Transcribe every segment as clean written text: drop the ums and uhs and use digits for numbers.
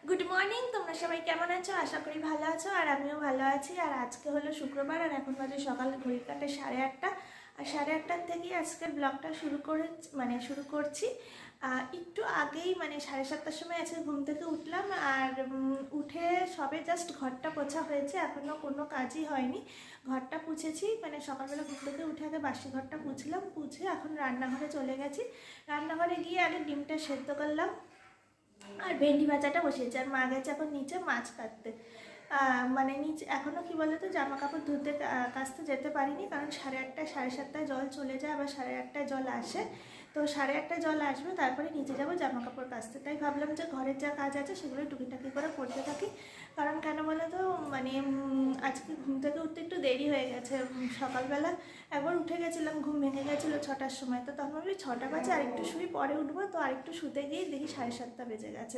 Good morning, তোমরা সবাই কেমন আছো? আশা করি ভালো আছো, আর আমিও ভালো আছি। আর আজকে হলো শুক্রবার, আর এখন বাজে সকাল ঘড়ির কাঁটায় 8:30। আর 8:30 থেকেই আজকের ব্লগটা শুরু করছি। একটু আগেই 7:30টার সময় আজকে ঘুম থেকে উঠলাম, আর উঠে সবে জাস্ট ঘরটা পোছা হয়েছে, এখনও কোনো কাজই হয়নি। ঘরটা পুছেছি, সকালবেলা ঘুম থেকে উঠে আগে বাসি ঘরটা পুছলাম, পুছে এখন রান্নাঘরে চলে গেছি। রান্নাঘরে গিয়ে আগে ডিমটা সেদ্ধ করলাম আর ভেন্ডি ভাজাটা বসিয়েছি। আর মা গেছে এখন নিচে মাছ কাটতে। নিচে এখনও কি বলতো, জামা কাপড় ধুতে কাচতে যেতে পারিনি, কারণ 8:30 7:30 জল চলে যায়, আবার 8:30 জল আসে। তো 8:30 জল আসবে, তারপরে নিচে যাবো জামা কাপড় কাচতে। তাই ভাবলাম যে ঘরের যা কাজ আছে সেগুলো টুকিটাকি করে করতে থাকি। কারণ কেন বলো তো, আজকে ঘুম থেকে উঠতে একটু দেরি হয়ে গেছে। সকালবেলা একবার উঠে গেছিলাম, ঘুম ভেঙে গেছিলো 6টার সময়। তো তখন ভাবলি 6টা বাজে, আরেকটু শুই, পরে উঠবো। তো আরেকটু শুতে গিয়ে দেখি 7:30 বেজে গেছে।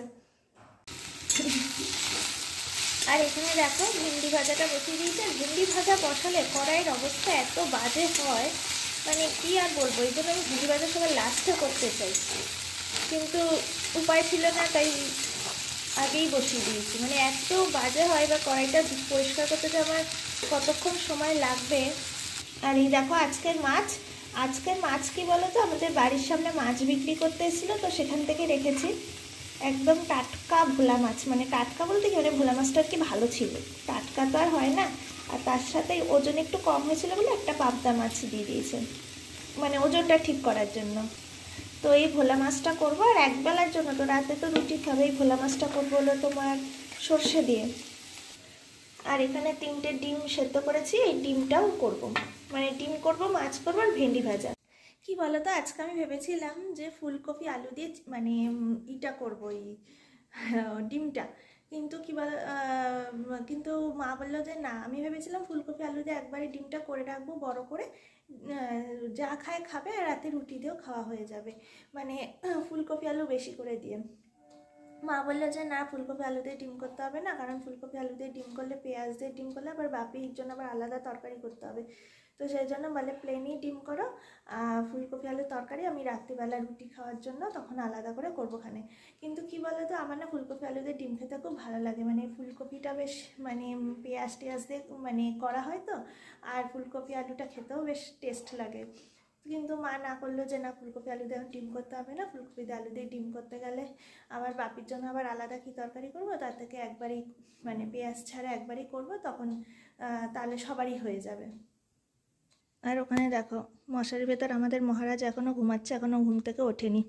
আর এখানে দেখো ভেন্ডি ভাজাটা বসিয়ে দিয়েছে। আর ভেন্ডি ভাজা বসালে কড়াইয়ের অবস্থা এত বাজে হয়, কি আর বলবো। এই জন্য আমি ভেন্ডি ভাজা সবার লাস্টে করতে চাই, কিন্তু উপায় ছিল না, তাই আগেই বসিয়ে দিয়েছি। এত বাজে হয়, বা কড়াইটা পরিষ্কার করতে যে আমার কতক্ষণ সময় লাগবে। আর এই দেখো আজকের মাছ কি বলো তো, আমাদের বাড়ির সামনে মাছ বিক্রি করতে এসেছিলো, তো সেখান থেকে রেখেছি একদম টাটকা ভোলা মাছ। টাটকা বলতে কি, ভোলা মাছটা আর কি ভালো ছিল, টাটকা তো আর হয় না। আর তার সাথে ওজন একটু কম হয়েছিল বলে একটা পাবদা মাছ দিয়ে দিয়েছে, ওজনটা ঠিক করার জন্য। তো এই ভোলা মাছটা করবো, আর একবেলার জন্য, তো রাতে তো রুটি খাবে। এই ভোলা মাছটা করবো হলো তোমার সর্ষে দিয়ে। আর এখানে 3টে ডিম সেদ্ধ করেছি, এই ডিমটাও করবো। ডিম করবো, মাছ করবো, আর ভেন্ডি ভাজা। কি বলতো, আজকে আমি ভেবেছিলাম যে ফুলকপি আলু দিয়ে ইটা করবো, এই ডিমটা। কিন্তু কিন্তু মা বললো যে না, আমি ভেবেছিলাম ফুলকপি আলু দিয়ে একবারে ডিমটা করে রাখবো বড় করে, যা খায় খাবে, আর রাতে রুটি দিয়েও খাওয়া হয়ে যাবে, ফুলকপি আলু বেশি করে দিয়ে। মা বললো যে না, ফুলকপি আলু দিয়ে ডিম করতে হবে না, কারণ ফুলকপি আলু দিয়ে ডিম করলে, পেঁয়াজ দিয়ে ডিম করলে আবার বাপির জন্য আবার আলাদা তরকারি করতে হবে। তো সেই জন্য বলে প্লেনই ডিম করো, ফুলকপি আলুর তরকারি আমি রাত্রিবেলা রুটি খাওয়ার জন্য তখন আলাদা করে করবো খানে। কিন্তু কি বলো তো, আমার না ফুলকপি আলু দিয়ে ডিম খেতে খুব ভালো লাগে। ফুলকপিটা বেশ পেঁয়াজ টেয়াজ দিয়ে করা হয় তো, আর ফুলকপি আলুটা খেতেও বেশ টেস্ট লাগে। কিন্তু মা না করলো যে না, ফুলকপি আলু দিয়ে ডিম করতে হবে না, ফুলকপি আলু দিয়ে ডিম করতে গেলে আবার বাপির জন্য আবার আলাদা কি তরকারি করবো, তার থেকে একবারই পেঁয়াজ ছাড়া একবারই করবো, তখন তাহলে সবারই হয়ে যাবে। আর ওখানে দেখো মশারির ভেতর আমাদের মহারাজ এখনও ঘুমাচ্ছে, এখনও ঘুম থেকে ওঠেনি।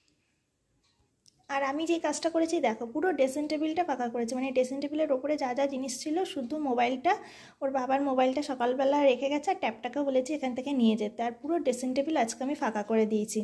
আর আমি যে কাজটা করেছি দেখো, পুরো ড্রেসিং টেবিলটা ফাঁকা করেছি। ড্রেসিং টেবিলের ওপরে যা যা জিনিস ছিল, শুধু মোবাইলটা, ওর বাবার মোবাইলটা সকালবেলা রেখে গেছে, আর ট্যাপটাকে বলেছি এখান থেকে নিয়ে যেতে। আর পুরো ড্রেসিং টেবিল আজকে আমি ফাঁকা করে দিয়েছি।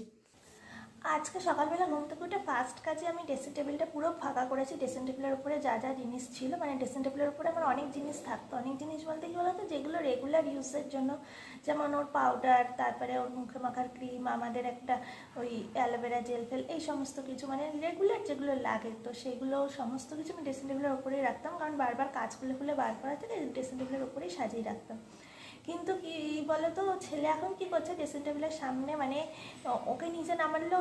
আজকে সকালবেলা ঘুম থেকে উঠে ফার্স্ট কাজে আমি ড্রেসিং টেবিলটা পুরো ফাঁকা করেছি। ড্রেসিং টেবিলের উপরে যা যা জিনিস ছিল, ড্রেসিং টেবিলের উপরে আমার অনেক জিনিস থাকতো। অনেক জিনিস বলতে কি বলতো, যেগুলো রেগুলার ইউজের জন্য, যেমন ওর পাউডার, তারপরে ওর মুখে মাখার ক্রিম, আমাদের একটা ওই অ্যালোভেরা জেল ফেল, এই সমস্ত কিছু রেগুলার যেগুলো লাগে, তো সেগুলো সমস্ত কিছু আমি ড্রেসিং টেবিলের উপরেই রাখতাম, কারণ বারবার কাজ খুলে খুলে বার করা থেকে ড্রেসিং টেবিলের উপরেই সাজিয়ে রাখতাম। কিন্তু কি বলতো, ছেলে এখন কি করছে, ড্রেসিং টেবিলের সামনে ওকে নিচে নামালেও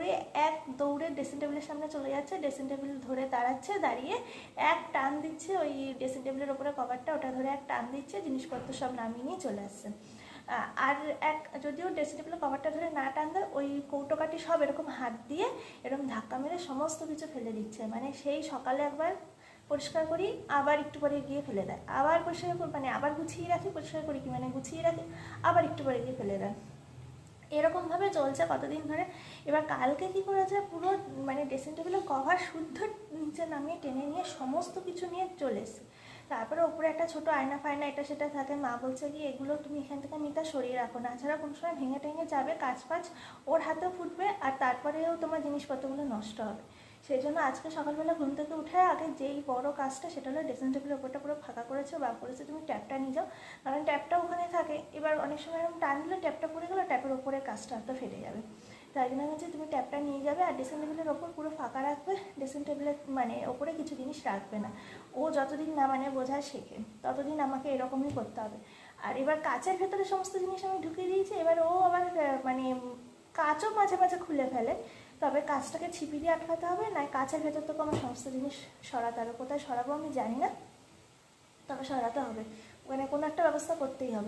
দৌড়ে ড্রেসিং টেবিলের সামনে চলে যাচ্ছে, ড্রেসিং টেবিল ধরে দাঁড়াচ্ছে, দাঁড়িয়ে এক টান দিচ্ছে, ওই ড্রেসিং টেবিলের ওপরে কভারটা ওটা ধরে এক টান দিচ্ছে, জিনিসপত্র সব নামিয়ে নিয়ে চলে আসছে। আর যদিও ড্রেসিং টেবিলের কভারটা ধরে না টান দেয়, ওই কৌটোকাটি সব এরকম হাত দিয়ে এরকম ধাক্কা মেরে সমস্ত কিছু ফেলে দিচ্ছে। সেই সকালে একবার পরিষ্কার করি, আবার একটু পরে গিয়ে ফেলে দেয়, আবার পরিষ্কার আবার গুছিয়ে রাখি, পরিষ্কার করি কি গুছিয়ে রাখি, আবার একটু পরে গিয়ে ফেলে দেয়। এরকমভাবে চলছে কতদিন ধরে। এবার কালকে কী করেছে, পুরো ড্রেসিং টেবিলের কভার শুদ্ধ নিচে নামিয়ে টেনে নিয়ে সমস্ত কিছু নিয়ে চলে এসে, তারপরে ওপরে একটা ছোটো আয়না ফায়না এটা সেটা থাকে। মা বলছে কি, এগুলো তুমি এখান থেকে মিতা সরিয়ে রাখো, না ছাড়া কোনো সময় ভেঙে টেঙে যাবে, কাজ ফাজ ওর হাতেও ফুটবে, আর তারপরেও তোমার জিনিসপত্রগুলো নষ্ট হবে। সেই জন্য আজকে সকালবেলা ঘুম থেকে উঠে আগে যেই বড় কাজটা, সেটা হলো ড্রেসিং টেবিলের ওপরটা পুরো ফাঁকা করেছে, বা করেছে তুমি ট্যাপটা নিয়ে যাও, কারণ ট্যাপটা ওখানে থাকে। এবার অনেক সময় এরকম টান দিলে ট্যাপটা পড়ে গেলো, ট্যাপের ওপরে কাজটা তো ফেটে যাবে। তাই জন্য হচ্ছে তুমি ট্যাপটা নিয়ে যাবে, আর ড্রেসিং টেবিলের ওপর পুরো ফাঁকা রাখবে, ড্রেসিং টেবিলের ওপরে কিছু জিনিস রাখবে না। ও যতদিন না বোঝা শেখে, ততদিন আমাকে এরকমই করতে হবে। আর এবার কাচের ভেতরে সমস্ত জিনিস আমি ঢুকিয়ে দিয়েছি, এবার ও আবার কাচও মাঝে মাঝে খুলে ফেলে, তবে কাজটাকে ছিপি দিয়ে আটকাতে হবে, না কাছের ভেতর থেকে আমার সমস্ত জিনিস সরাতে হবে। কোথায় সরাবো আমি জানি না, তবে সরাতে হবে, ওখানে কোনো একটা ব্যবস্থা করতেই হবে।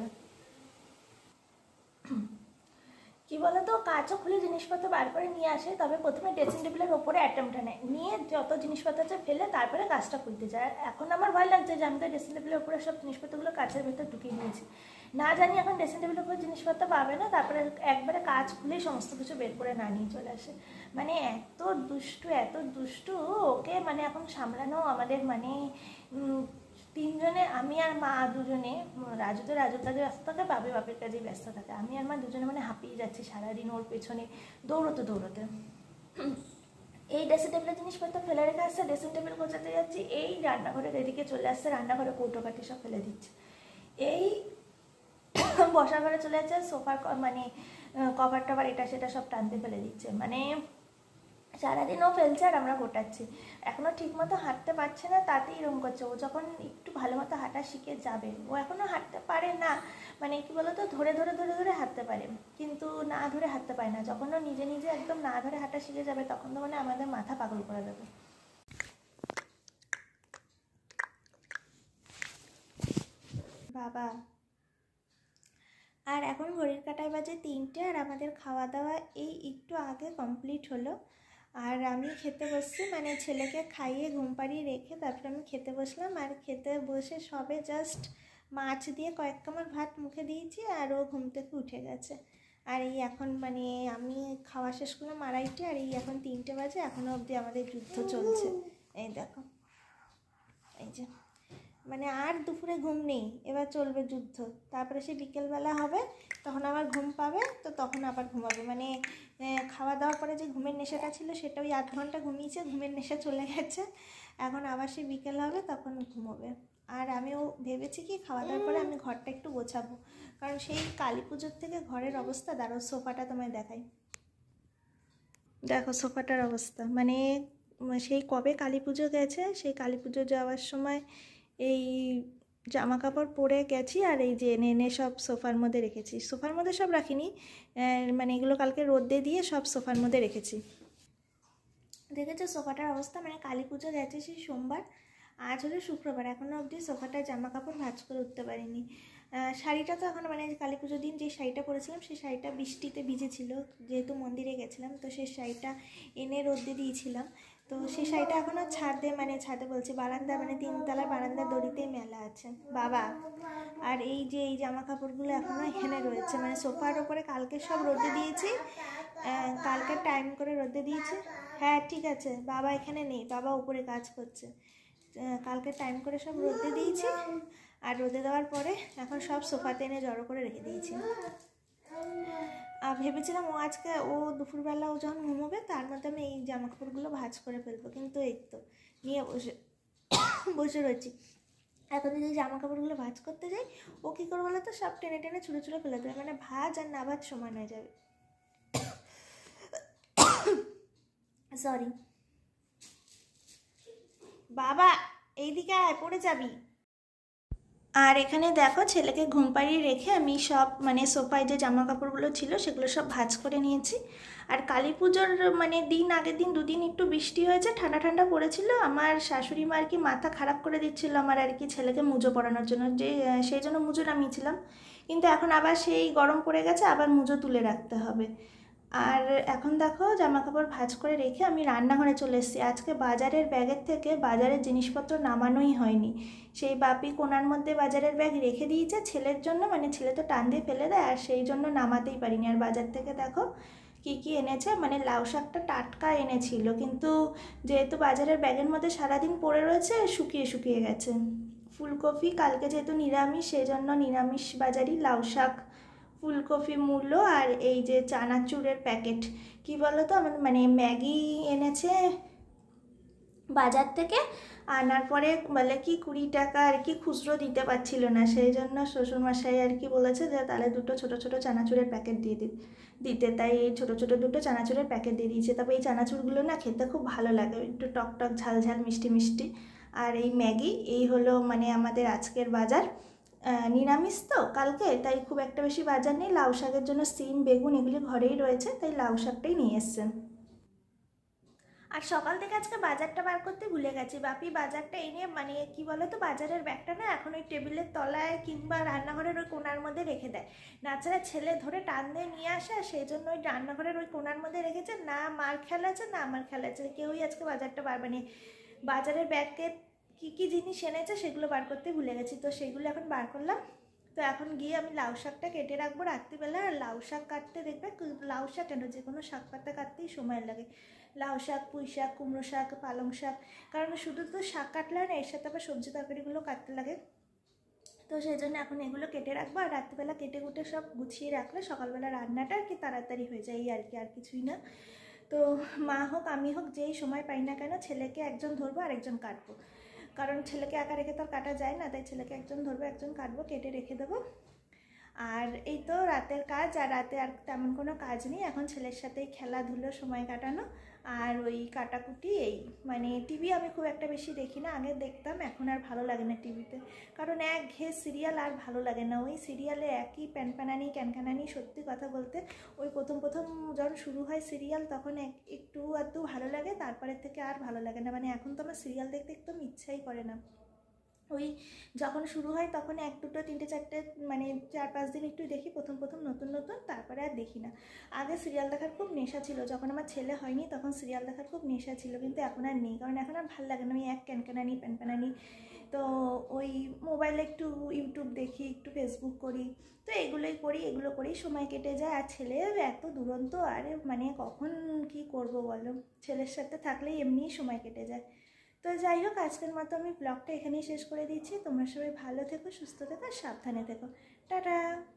কী বলো তো, কাচও খুলে জিনিসপত্র বার করে নিয়ে আসে, তবে প্রথমে ড্রেসিং টেবিলের ওপরে অ্যাটেম্পটা নেয়, নিয়ে যত জিনিসপত্র আছে ফেলে তারপরে কাজটা খুলতে যায়। এখন আমার ভয় লাগছে যে আমি তো ড্রেসিং টেবিলের উপরে সব জিনিসপত্রগুলো কাচের ভেতর ঢুকিয়ে নিয়েছি, না জানি এখন ড্রেসিং টেবিলের উপরে জিনিসপত্র পাবে না, তারপরে একবারে কাজ খুলেই সমস্ত কিছু বের করে না নিয়ে চলে আসে। মানে এত দুষ্টু ওকে, মানে এখন সামলানো আমাদের মানে তিনজনে, আমি আর মা দুজনে, রাজু রাজুর কাজে ব্যস্ত থাকে, বাপের কাজে ব্যস্ত থাকে, আমি আর মা দুজনে মানে হাঁপিয়ে যাচ্ছি সারাদিন ওর পেছনে দৌড়তে। এই ড্রেসিং টেবিলের জিনিসপত্র ফেলে রেখে আসছে, ড্রেসিং টেবিল গোছাতে যাচ্ছি, এই রান্নাঘরের এদিকে চলে আসছে, রান্নাঘরে কৌটোকাঠি সব ফেলে দিচ্ছে, এই বসার ঘরে চলে যাচ্ছে, সোফার মানে কভার টভার এটা সেটা সব টানতে ফেলে দিচ্ছে। মানে সারাদিন ও ফেলছে আর আমরা গোটাচ্ছি। এখনও ঠিকমতো হাঁটতে পারছে না, তাতেই এরকম করছে। ও যখন একটু ভালো মতো হাঁটা শিখে যাবে, ও এখনও হাঁটতে পারে না, মানে কি বলতো, ধরে হাঁটতে পারে, কিন্তু না ধরে হাঁটতে পারে না। যখন ও নিজে একদম না ধরে হাঁটা শিখে যাবে, তখন তো মানে আমাদের মাথা পাগল করে দেবে। বাবা, আর এখন ঘড়ির কাঁটায় বাজে 3টে, আর আমাদের খাওয়া দাওয়া এই একটু আগে কমপ্লিট হলো। আর আমি খেতে বসছি, মানে ছেলেকে খাইয়ে ঘুম পাড়িয়ে রেখে তারপরে আমি খেতে বসলাম। আর খেতে বসে সবে জাস্ট মাছ দিয়ে কয়েক কামড় ভাত মুখে দিয়েছি, আর ও ঘুম থেকে উঠে গেছে। আর এই এখন মানে আমি খাওয়া শেষ করলাম 2:30, আর এই এখন 3টে বাজে, এখনও অবধি আমাদের যুদ্ধ চলছে। এই দেখো, এই যে মানে আর দুপুরে ঘুম নেই, এবার চলবে যুদ্ধ। তারপরে সে বিকেলবেলা হবে, তখন আবার ঘুম পাবে, তো তখন আবার ঘুমাবে। মানে খাওয়া দাওয়ার পরে যে ঘুমের নেশাটা ছিল সেটা ওই 8 ঘন্টা ঘুমিয়েছে, ঘুমের নেশা চলে গেছে, এখন আবার সে বিকেল হবে তখন ঘুমোবে। আর আমিও ভেবেছি কি খাওয়া দাওয়ার পরে আমি ঘরটা একটু গোছাবো, কারণ সেই কালী পুজোর থেকে ঘরের অবস্থা দাঁড়ো। সোফাটা তোমায় দেখাই, দেখো সোফাটার অবস্থা। মানে সেই কবে কালী পুজো গেছে, সেই কালী পুজো যাওয়ার সময় এই জামা কাপড় পরে গেছি, আর এই যে এনে সব সোফার মধ্যে রেখেছি। সোফার মধ্যে সব রাখিনি, মানে এগুলো কালকে রোদে দিয়ে সব সোফার মধ্যে রেখেছি। দেখেছো সোফাটার অবস্থা, মানে কালী পুজো গেছে সেই সোমবার, আজ হলো শুক্রবার, এখনও অবধি সোফাটার জামা কাপড় ভাঁজ করে উঠতে পারিনি। শাড়িটা তো এখন মানে কালী পুজোর দিন যে শাড়িটা পরেছিলাম সেই শাড়িটা বৃষ্টিতে ভিজেছিল, যেহেতু মন্দিরে গেছিলাম, তো সেই শাড়িটা এনে রোদে দিয়েছিলাম। তো সেই শাড়িটা এখনও ছাদে বলছি বারান্দা, মানে 3তলার বারান্দার দড়িতেই মেলা আছে বাবা। আর এই যে এই জামা কাপড়গুলো এখনও এখানে রয়েছে, মানে সোফার ওপরে কালকে সব রোদে দিয়েছি, কালকে টাইম করে রোদে দিয়েছি। হ্যাঁ ঠিক আছে, বাবা এখানে নেই, বাবা উপরে কাজ করছে। কালকে টাইম করে সব রোদে দিয়েছি, আর রোদে দেওয়ার পরে এখন সব সোফাতে এনে জড়ো করে রেখে দিয়েছি। ভেবেছিলাম ও দুপুরবেলা ও যখন ঘুমোবে তার মধ্যে আমি এই জামা কাপড়গুলো ভাঁজ করে ফেলবো, কিন্তু এই তো নিয়ে বসে রয়েছি। এখন যদি জামা কাপড়গুলো ভাঁজ করতে যাই, ও কী করে বলো তো, সব টেনে ছুঁড়ে ফেলে দেবে, মানে ভাঁজ আর না ভাঁজ সমান হয়ে যাবে। সরি বাবা, এইদিকে আয়, পড়ে যাবি। আর এখানে দেখো ছেলেকে ঘুম পাড়িয়ে রেখে আমি সব মানে সোফায় যে জামা কাপড়গুলো ছিল সেগুলো সব ভাঁজ করে নিয়েছি। আর কালী পুজোর মানে আগের দিন 2 দিন একটু বৃষ্টি হয়েছে, ঠান্ডা পড়েছিল। আমার শাশুড়ি মা আর কি মাথা খারাপ করে দিচ্ছিল আমার আর কি ছেলেকে মুজো পরানোর জন্য, যে সেই জন্য মুজো নামিয়েছিলাম, কিন্তু এখন আবার সেই গরম পড়ে গেছে, আবার মুজো তুলে রাখতে হবে। আর এখন দেখো জামা কাপড় ভাঁজ করে রেখে আমি রান্নাঘরে চলে এসেছি। আজকে বাজারের ব্যাগের থেকে বাজারের জিনিসপত্র নামানোই হয়নি, সেই বাপি কোনার মধ্যে বাজারের ব্যাগ রেখে দিয়েছে ছেলের জন্য, মানে ছেলে তো টান দিয়ে ফেলে দেয়, আর সেই জন্য নামাতেই পারিনি। আর বাজার থেকে দেখো কি এনেছে, মানে লাউ শাকটা টাটকা এনেছিল, কিন্তু যেহেতু বাজারের ব্যাগের মধ্যে সারাদিন পড়ে রয়েছে শুকিয়ে গেছে। ফুলকপি কালকে যেহেতু নিরামিষ, সেই জন্য নিরামিষ বাজারই লাউ শাক, ফুলকপি, মূলো, আর এই যে চানাচুরের প্যাকেট। কি বলো তো, আমার মানে ম্যাগি এনেছে বাজার থেকে, আনার পরে বলে কি 20 টাকা আর কি খুচরো দিতে পারছিল না, সেই জন্য শ্বশুরমশাই আর কি বলেছে যে তাহলে 2টো ছোটো চানাচুরের প্যাকেট দিয়ে দিতে, তাই এই ছোটো 2টো চানাচুরের প্যাকেট দিয়ে দিয়েছে। তবে এই চানাচুরগুলো না খেতে খুব ভালো লাগে, একটু টক ঝাল মিষ্টি। আর এই ম্যাগি, এই হলো মানে আমাদের আজকের বাজার। নিরামিষ তো কালকে, তাই খুব একটা বেশি বাজার নেই। লাউ শাকের জন্য সিম বেগুন এগুলি ঘরেই রয়েছে, তাই লাউ শাকটাই নিয়ে এসছেন। আর সকাল থেকে আজকে বাজারটা বার করতে ভুলে গেছি। বাপি বাজারটা এনে মানে কি বলো তো, বাজারের ব্যাগটা না এখন ওই টেবিলের তলায় কিংবা রান্নাঘরের ওই কোণার মধ্যে রেখে দেয়। নাচারা ছেলে ধরে টান দিয়ে নিয়ে আসে, আর সেই জন্য ওই রান্নাঘরের ওই কোণার মধ্যে রেখেছে। না মার খেয়াল আছে না আমার খেয়াল আছে, কেউই আজকে বাজারটা বার মানে বাজারের ব্যাগকে কী কী জিনিস এনেছে সেগুলো বার করতে ভুলে গেছি। তো সেগুলো এখন বার করলাম। তো এখন গিয়ে আমি লাউ শাকটা কেটে রাখবো রাত্রিবেলা। আর লাউ শাক কাটতে দেখবে, লাউ শাক কেন যে কোনো শাক পাতা কাটতেই সময় লাগে। লাউ শাক, পুঁই শাক, কুমড়ো শাক, পালং শাক, কারণ শুধু তো শাক কাটলে না, এর সাথে আবার সবজি তরকারিগুলো কাটতে লাগে। তো সেই জন্য এখন এগুলো কেটে রাখবো, আর রাত্রিবেলা কেটে কুটে সব গুছিয়ে রাখলে সকালবেলা রান্নাটা আর কি তাড়াতাড়ি হয়ে যায়, এই আর কি, আর কিছুই না। তো মা হোক আমি হোক যেই সময় পাই না কেন, ছেলেকে একজন ধরবো আর একজন কাটবো, কারণ ছেলেকে একা রেখে তো আর কাটা যায় না, তাই ছেলেকে একজন ধরবো একজন কাটবো, কেটে রেখে দেবো। আর এই তো রাতের কাজ, আর রাতে আর তেমন কোনো কাজ নেই, এখন ছেলের সাথেই খেলাধুলো সময় কাটানো আর ওই কাটাকুটি। এই মানে টিভি আমি খুব একটা বেশি দেখি না, আগে দেখতাম, এখন আর ভালো লাগে না টিভিতে, কারণ ঘেয়ে সিরিয়াল আর ভালো লাগে না। ওই সিরিয়ালে একই প্যানপ্যানানি ক্যানক্যানানি, সত্যি কথা বলতে ওই প্রথম প্রথম যখন শুরু হয় সিরিয়াল তখন একটু আধটু ভালো লাগে, তারপরের থেকে আর ভালো লাগে না। মানে এখন তো আমার সিরিয়াল দেখতে একদম ইচ্ছাই করে না। ওই যখন শুরু হয় তখন এক দুটো তিনটে চারটে মানে 4-5 দিন একটু দেখি প্রথম প্রথম নতুন নতুন, তারপরে আর দেখি না। আগে সিরিয়াল দেখার খুব নেশা ছিল, যখন আমার ছেলে হয়নি তখন সিরিয়াল দেখার খুব নেশা ছিল, কিন্তু এখন আর নেই, কারণ এখন আর ভালো লাগে না। আমি ক্যানক্যানানি প্যানপ্যানানি, তো ওই মোবাইলে একটু ইউটিউব দেখি, একটু ফেসবুক করি, তো এগুলোই করি, এগুলো করেই সময় কেটে যায়। আর ছেলে এত দুরন্ত, আরে মানে কখন কি করব বলো, ছেলের সাথে থাকলেই এমনিই সময় কেটে যায়। তো যাই হোক, আজকের মতো আমি ব্লগটা এখানেই শেষ করে দিচ্ছি। তোমরা সবাই ভালো থেকো, সুস্থ থেকো, সাবধানে থেকো। টাটা।